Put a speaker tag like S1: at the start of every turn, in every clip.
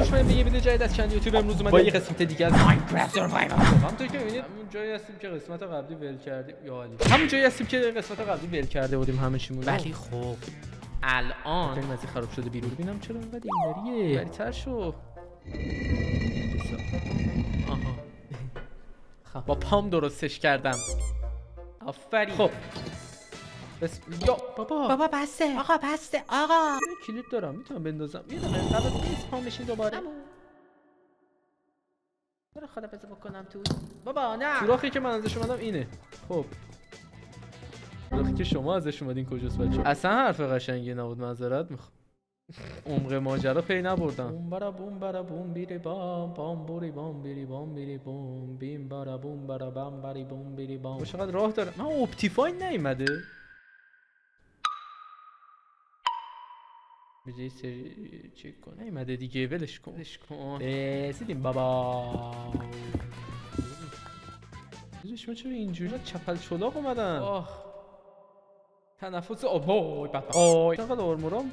S1: خوش اومدید به یه ویدیو جدید از چند یوتیوب. امروز اومدیم با یه قسمت دیگه از ماینکرافت سروایوال. همونطور که می‌بینید همون جایی هستیم که قسمت قبلی ول کردیم. یا علی همون جایی هستیم که قسمت قبلی ول کرده بودیم همه چیمون. ولی خب الان فیلم از خراب شده بیرون ببینم چرا انقدر اینوریه. بری‌تر شو. آها خب با پام درستش کردم. آفرین. خب بس یا بابا بسته آقا بسته آقا. کلید دارم میتونم بندازم. یه دقیقه قبل نیست پام بشین دوباره. برو خدا بذار بکنم تو. بابا نه. سوراخی که من ازش اومدم اینه. خب سوراخی که شما ازش اومدین کجاست بچه‌ها؟ اصلا حرف قشنگی نبود، معذرت میخوام. عمق ماجرا پی نبردم. بوم برا بوم برا بوم بیری بام بام بوری بام بیری بام بیری بوم بیم برا بوم برا بام بری بوم بیری بام. چقدر راه داره. من اپتیفاین نیومده. بجای سری چک کن. نیومده دیگه، ولش کن. رسیدیم بابا. شما چرا اینجوری چپل چلاق اومدن؟ تنفس آبای بابا. چقدر آرمورام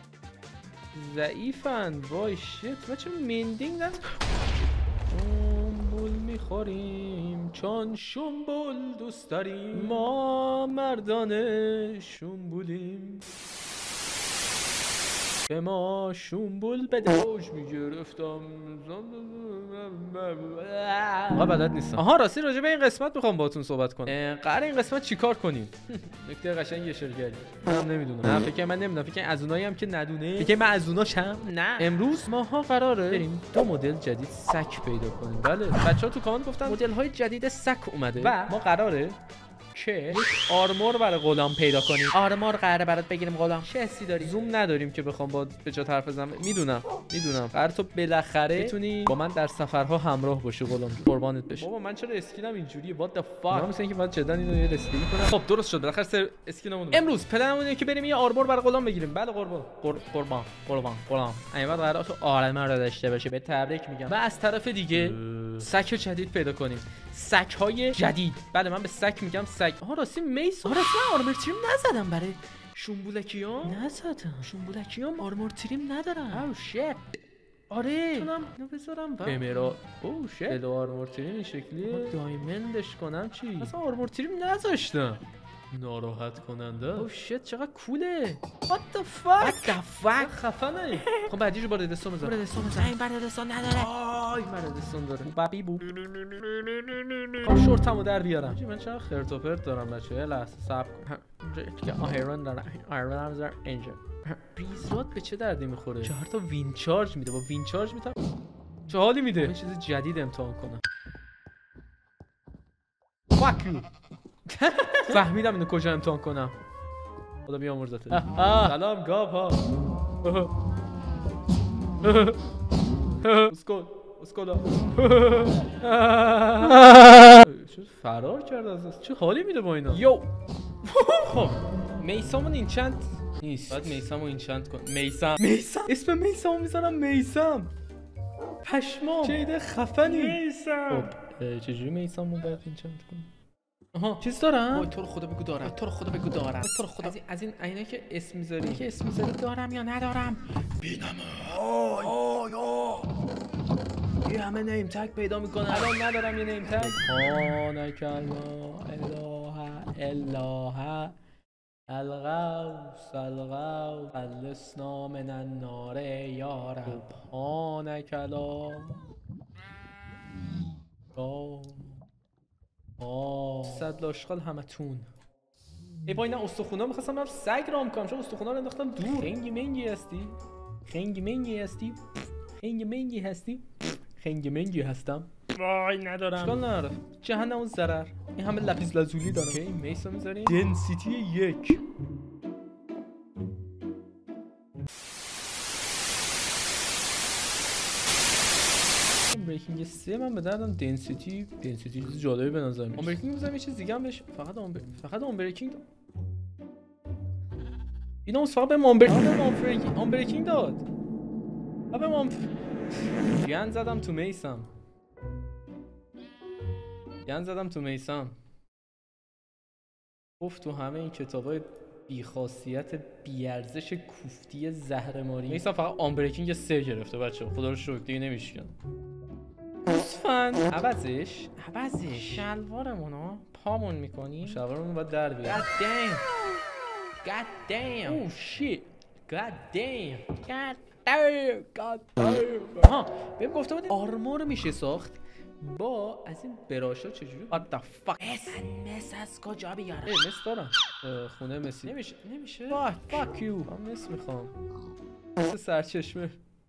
S1: ضعیفن. وای شت. ما چرا مندینگ نداریم؟ شنبول میخوریم چون شنبول دوست داریم. ما مردان شنبولیم. به ما شنبول بده. خوش میگرفتم. آقا بلد نیستم. آها راستی راجع به این قسمت میخوام باهاتون صحبت کنم. قراره این قسمت چیکار کنیم؟ نکته قشنگ اشاره کردی. من نمیدونم. نه فکر من نمیدونم. فکر از اونایی هم که ندونه. فکر من از اوناشم. نه. امروز ماها قراره بریم دو مدل جدید سگ پیدا کنیم. بله. بچه‌ها تو کامنت گفتن مدل‌های جدید سگ اومده و ما قراره که یک آرمور برای غلام پیدا کنیم. آرمور قراره برات بگیریم غلام. چه حسی داری؟ زوم نداریم که بخوام با به جا حرف بزنم. میدونم قرار تو بالاخره بتونی با من در سفرها همراه باشی غلام. قربانت بشه. بابا من چرا اسکینم اینجوریه؟ what the fuck. من مثلا اینکه باید جدا اینو یه اسکین کنم. خب درست شد بالاخره سر اسکینمون. امروز پلنمون اینه که بریم یه آرمور برای غلام بگیریم. بله قربان غلام. ایوان قرار تو آرمور رو داشته باشه. به تبریک میگم. و از طرف دیگه سگ جدید پیدا کنیم. سگ‌های جدید. بله من به سگ میگم سگ. آها راستی میس. آره اصلا آرمور تریم نزدم برای شنبولکیام. نزدم شنبولکیام آرمور تریم ندارم. او شت. آره میتونم اینو بذارم و امرا. او شت. الو آرمور تریم این شکلیه. دایمندش کنم چی؟ اصلا آرمور تریم نذاشتم. ناراحت کننده. او شت چقدر کوله. what the fuck خفنه. خب بعدیشو با ردستون بزن. این ردستون نداره. این ردستون داره. بابی بو. خب شورتمو در بیارم. من چرا خرت و پرت دارم بچه‌ها؟ یه لحظه صبر کن. آیرون دارم. آیرون هم دارم اینجا. ریزات به چه دردی میخوره؟ 4 تا وین چارج میده. با وین چارج میتونم چه حالی میده؟ یه چیز جدید امتحان کنم. fuck you. فهمیدم اینو کجا امتحان کنم. خدا بیامرزته. سلام گاو ها. اسکولا شد فرار کرد از چه حالی میده با اینا. یو خب میسامون اینچنت نیست. باید میسامو اینچنت کن. میسم اسم میسامو میذارم میسم. پشمام چه ایده خفنی. میسم. خب چجوری میسامو باید اینچنت کنم؟ آها چیز دارم؟ وای تو رو خدا بگو دارم. تو رو خدا بگو دارم. تو رو خدا از این عینه که اسم میذاری که اسم میذاری دارم یا ندارم؟ بینم. یه همه نیم تگ پیدا میکنم. الان ندارم یه نیم تگ. سبحانک الله الغوث خلصنا من النار یا رب. سبحانک الله صد لاشقال همتون. ای وای نه استخونا می‌خواستم برم سگ رام کنم چون استخونا رو انداختم دور. خنگی منگی هستم. وای ندارم. اشکال نداره. جهنم اون ضرر. این همه لپیز لازولی دارم. اوکی میسا می‌ذاریم. دنسیتی 1. بریکینگ 3 من به دردم دنسیتی چیز جالبی به نظر میاد. بریکینگ میذارم یه چیز دیگه هم بهش. فقط اون بریکینگ اینا فقط به اون بریکینگ داد. گن زدم تو میسم. گفت تو همه این کتابای بی‌خاصیت بی‌ارزش کوفتی زهرماری. میسم فقط آنبریکینگ 3 گرفته بچه‌ها. خدا رو شکر دیگه نمیشکن. گوسفند عوضش شلوارمونو پامون میکنیم. شلوارمون باید در بیاد. God damn. Oh shit. God damn. ها بهم گفته بود آرمور میشه ساخت با از این براشا. چجوری؟ What the fuck. مس از کجا بیارم؟ مس دارم خونه مسی. نمیشه. Fuck you. من مس میخوام. مس سرچشمه.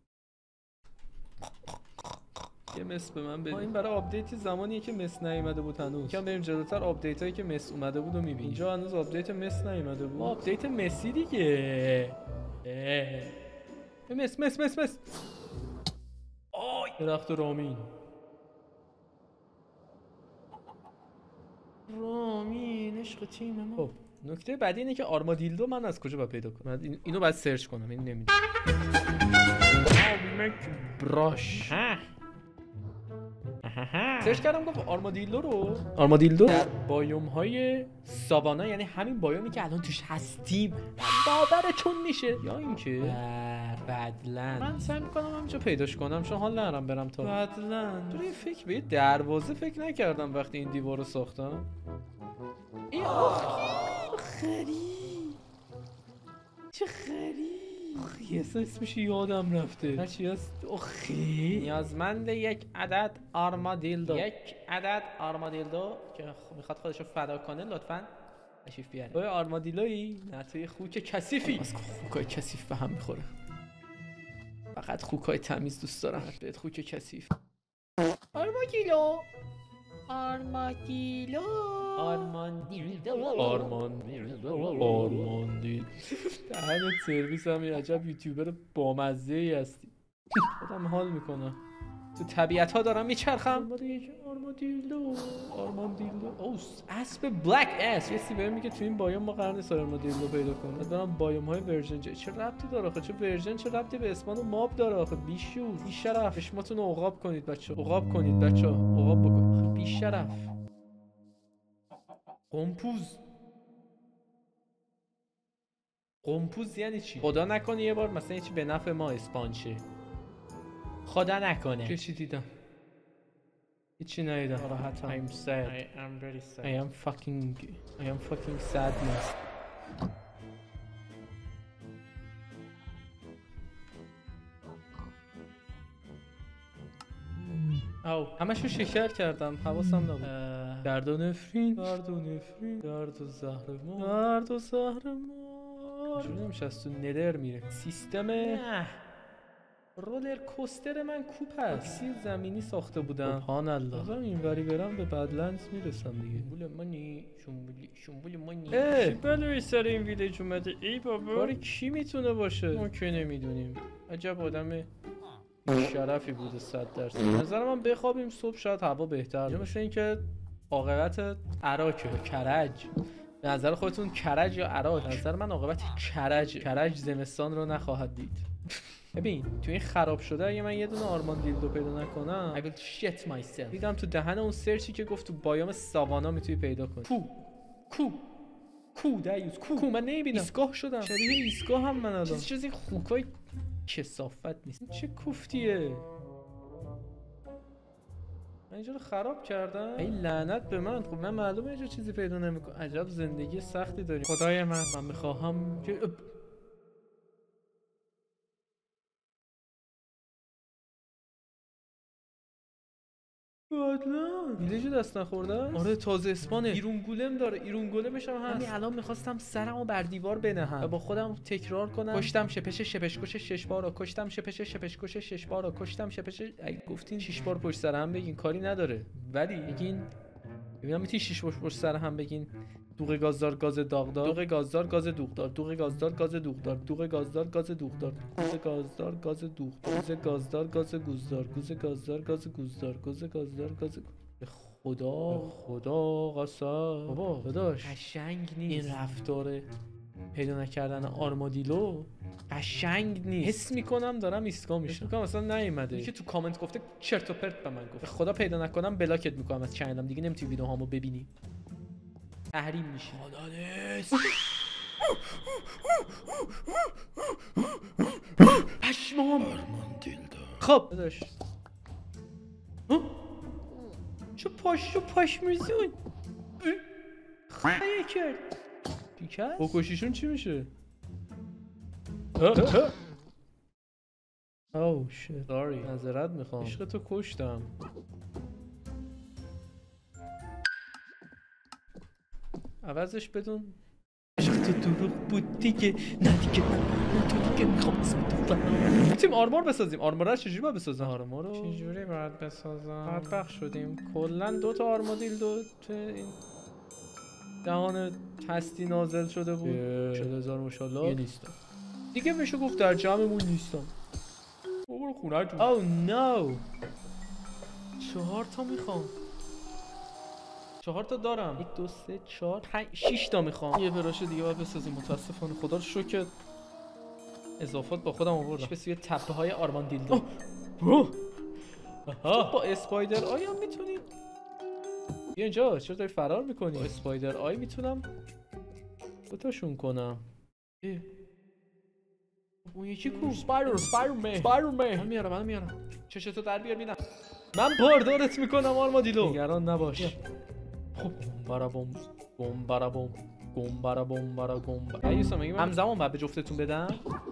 S1: یه مس به من بده. این برای آپدیت زمانیه که مس نیومده بود هنوز. یکم بریم جلوتر آپدیت هایی که مس اومده بود رو میبینیم. اینجا هنوز آپدیت مس نیومده بود. آپدیت مسی دیگه. مس. آی درخت رامین عشق تیم ما. خب نکته بعدی اینه که آرمادیلدو من از کجا باید پیدا کنم؟ اینو باید سرچ کنم. این نمیدونم. براش سرچ کردم گفت آرمادیلدو در بایوم های ساوانا، یعنی همین بایومی که الان توش هستیم، باورتون میشه یا اینکه بدلند. من سعی میکنم همینجا پیداش کنم چون حال ندارم برم تا بدلند. تو فکر به دروازه فکر نکردم وقتی این دیوار رو ساختم. این چه خری یه اسمش یادم رفته. هرچی هست نیازمند یک عدد آرمادیلدو که میخواد خودش رو فدا کنه. لطفاً تشریف بیاره. توی آرمادیلویی؟ نه توی خوک کثیفی. از خوکای کثیف به هم میخوره. فقط خوکای تمیز دوست دارم. بهت خوک کثیف. آرمادیلو دهنت سرویس هم یه عجب یوتیوبر بامزه ای هستی. خودم حال میکنم تو طبیعت ها دارم میچرخم. آرمادیلو اوس اسب بلک اس. یه سی بهم میگه تو این بایوم ما قرار نیست آرمادیلو پیدا کنیم. دارم بایوم های ورژن چه ربطی داره آخه؟ چه ورژن چه ربطی به اسمان و ماب داره آخه؟ بیشور بیشرف. چشماتون رو عقاب کنید بچه‌ها. عقاب بکن آخه بیشرف. قمپوز یعنی چی؟ خدا نکنه یه بار مثلا یه چی به نفع ما اسپان شه. خدا نکنه. چی دیدم؟ هیچی ندیدم. ناراحتم. I'm sad. I am very sad. I am fucking sadness. همشو شکر کردم حواسم نبود. درد و نفرین درد و زهر ما چون نمیشه از تو ندر میره. سیستم رولر کوستر من کوپ هست. سی زمینی ساخته بودم. سبحان الله. بازم اینوری برم به بدلندز میرسم دیگه. شنبول مانی چی بلوی سر این ویلیج اومده؟ ای بابا کار کی میتونه باشه؟ ما که نمیدونیم. عجب آدم شرفی بوده 100%. نظر من بخوابیم صبح شاید هوا بهتر باشه. مثل اینکه عاقبت عراقه. کرج به نظر خودتون کرج یا عراق؟ به نظر من عاقبت کرج زمستان رو نخواهد دید. ببین تو این خراب شده اگه من یه دونه آرمادیلدو پیدا نکنم I will shit myself. دیدم تو دهن اون سرچی که گفت تو بایوم ساوانا میتونی پیدا کنی. کو دیوز کو من نمیبینم. ایستگاه شدم شبیه ایستگاه هم من الان. چیزی خوکای کثافت نیست. چه کوفتیه. من اینجا رو خراب کردم. ای لعنت به من. خب من معلومه اینجا چیزی پیدا نمیکنم. عجب زندگی سختی داریم. خدای من میخواهم که بدلند ویلیج دست نخورده. آره تازه اسپانه. ایرون گولم داره. ایرون گولمش هم هست. همین الان میخواستم سرمو بر دیوار بنهم و با خودم تکرار کنم کشتم شپش 6 بار. کشتم شپش 6 بار. کشتم شپش. گفتین 6 بار پشت سر هم بگین کاری نداره، ولی بگین ببینم میتونی 6 بار پشت سر هم بگین دوغ گازدار گاز داغدار، دوغ گازدار گاز دوغدار، دوغ گازدار گاز دوغدار، دوغ گازدار گاز دوغدار، گوز گازدار گاز دوغدار، گوز گازدار گاز گوزدار، گوز گازدار گاز گوزدار، گوز گازدار گاز. خدا قسم بابا داداش قشنگ نیست این رفتار پیدا نکردن آرمادیلو. قشنگ نیست. حس میکنم دارم ایستگاه میشم. میگم اصلا نیومده. یکی تو کامنت گفته چرت و پرت به من گفت. خدا پیدا نکنم بلاکت میکنم از چنلم دیگه نمیتونی ویدیوهامو ببینی. تحریم میشه. خدا نیست. پشمام. خب داداش چه پاش میزون خیلی کرد پیکست بکشیشون چی میشه؟ اوه شت ساری معذرت میخوام عشق تو کشتم. عوضش بدون عشق تو دروغ بود دیگه. نه دیگه من تو دیگه میخوام اسم تو فهم. میتونیم آرمور بسازیم. آرمور رو چجوری باید بسازم؟ آرمور رو چجوری باید بسازم؟ بدبخت شدیم کلا 2 تا آرمادیل تو این دهان هستی نازل شده بود. 40,000 ماشاءالله. یه نیستم دیگه میشه گفت در جمعمون نیستم. برو خونه تو. او نو 4 تا میخوام. 4 تا دارم. 1 2 3 4 5 6 تا میخوام. یه براش دیگه باید بسازیم. متاسفانه خدا رو شکر اضافات با خودم آوردم. به سوی تپه های آرماندیلدو. تو با اسپایدر آی هم میتونی بیا اینجا. چرا داری فرار میکنی؟ با اسپایدر آی میتونم 2 تاشون کنم. اون یکی کو؟ اسپایدرمن. من میارم. چشتو در بیار ببینم. من باردارت میکنم آرمادیلو. نگران نباش. خب بوم برا گم. ایوسا میگم همزمان بعد به جفتتون بدم.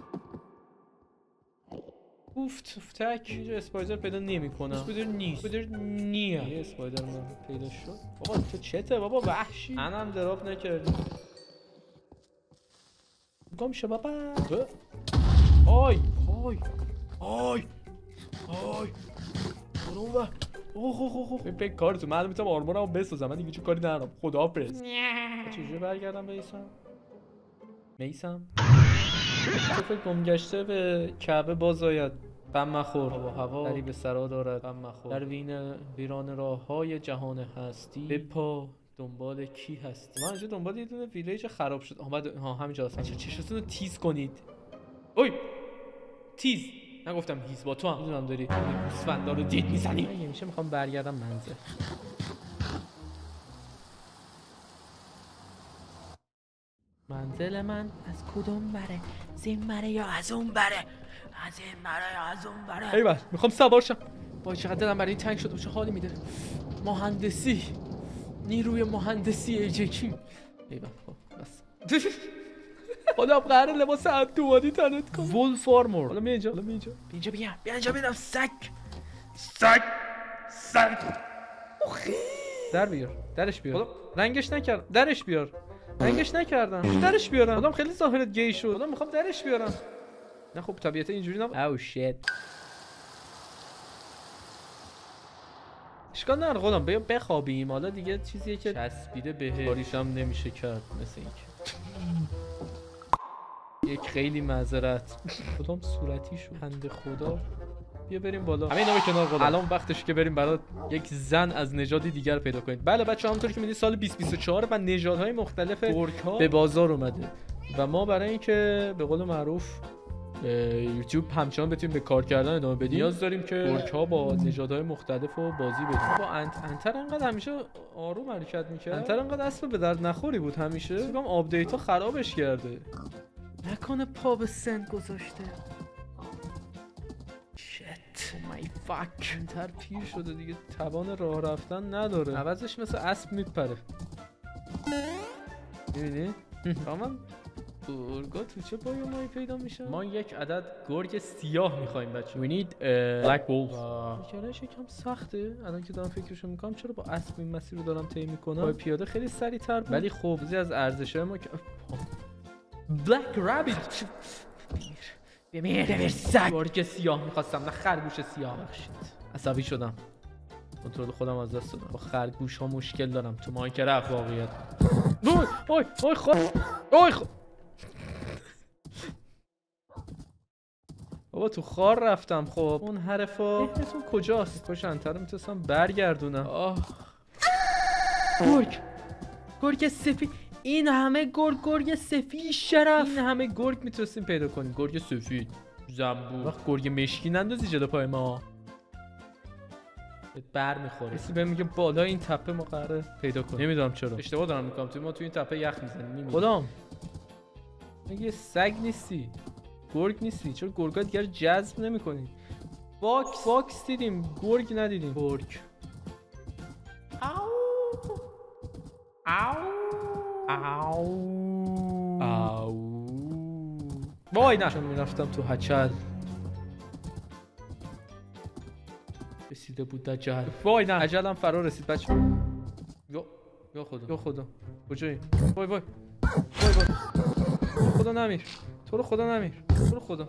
S1: تک اینجا اسپایدر پیدا نمیکنم. اسپایدر نیست. یه اسپایدر من پیدا شد. بابا تو چته بابا وحشی. منم دراپ نکردی. گم شو بابا. آی برو. اوه به کارتون. من میتونم آرمورمو بسازم. من دیگه چه کاری ندارم. خداحافظ. چجوری برگردم به میسم؟ تو فکر گم گشته به کعبه باز آید. غم مخور. هوا دری به سرا دارد. غم مخور. در ویران راه‌های جهان هستی بپا دنبال کی هستی؟ من اینجا دنبال یه دونه ویلیج خراب شد. همینجا هستم. چشتون رو تیز کنید. اوی تیز نگفتم هیز. با تو هم میدونم داری گوسفندا رو دید میزنی. اگه میشه میخوام برگردم منزل. منزل من از کدوم بره؟ زین بره یا از اون بره؟ از این بره یا از اون بره؟ ایول میخوام سوار شم. وای چقدر دلم برای این تنگ شده. چه حالی میده. مهندسی نیروی مهندسی ایجکی. ایول خب بس. حالا قراره لباس ابدوانی تنت کنم. وولف آرمور. حالا بیا اینجا بیا سگ. در بیار. درش بیار. رنگش نکردم. درش بیارم. آدم خیلی ظاهرت گی شد. آدم میخوام درش بیارم. نه خب طبیعت اینجوری نبود. او شیت. اشکال نداره خودم بیا بخوابیم. حالا دیگه چیزیه که چسبیده بهه. کاریش هم نمیشه کرد مثل اینکه. یک خیلی معذرت. کدام صورتی شد. بنده خدا. بیا بریم بالا. همه اینا رو کنار قدم. الان وقتشه که بریم برای یک زن از نژادی دیگر پیدا کنید. بله بچه‌ها همونطوری که می‌بینید سال 2024 و نژادهای مختلف گورک‌ها به بازار اومده و ما برای اینکه به قول معروف یوتیوب همچنان بتونیم به کار کردن ادامه بدیم نیاز داریم که گورک‌ها با نژادهای مختلف رو بازی بدیم. با انتر انقدر همیشه آروم حرکت می‌کرد. انتر انقدر اسب به درد نخوری بود همیشه. فکر کنم آپدیت‌ها خرابش کرده. نکنه پا به سن گذاشته. شت مای فاک. انتر پیر شده دیگه توان راه رفتن نداره. عوضش مثل اسب میپره. میبینی؟ من گرگا تو چه بایومایی پیدا میشن؟ ما یک عدد گرگ سیاه میخوایم بچه. We need black wolf. کارش یکم سخته. الان که دارم فکرشو میکنم چرا با اسب این مسیر رو دارم طی میکنم. با پیاده خیلی سریع‌تر بود. ولی خب چیزی از ارزش‌های ما که Black Rabbit. بمیر سگ. گرگ سیاه میخواستم نه خرگوش سیاه. عصبی شدم. کنترل خودم از دست دادم. با خرگوش ها مشکل دارم تو ماینکرافت واقعیت. اوی خب. بابا تو خار رفتم. خب اون حرفا اسمتون کجاست؟ کاش انتر میتونستم برگردونم. گرگ سفید. این همه گرگ سفید شرف. این همه گرگ میتونستیم پیدا کنیم. گرگ سفید زنبور. وقت گرگ مشکی نندازی جلو پای ما بر میخوره. کسی بهم میگه بالا این تپه ما قراره پیدا کنیم. نمیدونم چرا اشتباه دارم میکنم. ما تو این تپه یخ میزنیم. خدام مگه سگ نیستی؟ گرگ نیستی؟ چرا گرگا دیگر جذب نمی‌کنی؟ باکس دیدیم، گرگ ندیدیم. گرگ. او وای نه چون میرفتم تو هچل رسیده بود دجل. وای نه اجلم فرا رسید بچه. یا خدا کجایی؟ وای خدا نمیر. تو رو خدا نمیر. تو رو خدا.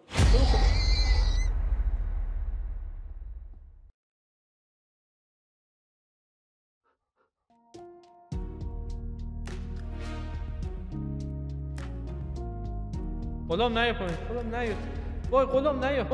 S1: غلام نیا پایین. غلام نیا. وای غلام نیا.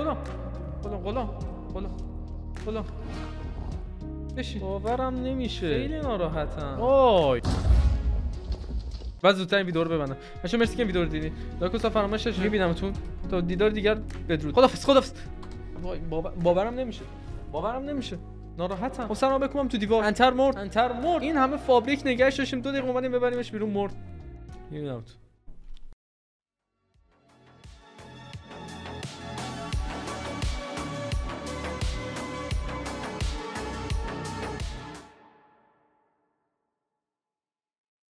S1: غلام بشین. باورم نمیشه. خیلی ناراحتم. وای. بعد زودتر این ویدیو رو ببندم. بچه‌ها مرسی که این ویدیو رو دیدین. لایک و فراموش نکنید. میبینمتون تا دیدار دیگر. بدرود. خدافظ. وای باورم نمیشه. ناراحتم. سلام بکنم تو دیوار. انتر مرد. این همه فابریک نگهش داشتیم 2 دقیقه اومدیم ببریمش بیرون مرد. میبینمتون.